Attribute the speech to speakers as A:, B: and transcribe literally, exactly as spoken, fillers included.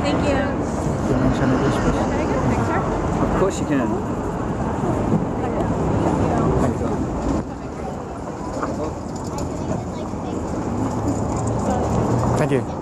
A: Thank you.
B: Do you want to send it this way?
A: Can I get a picture?
C: Of course you can.
B: Thank you.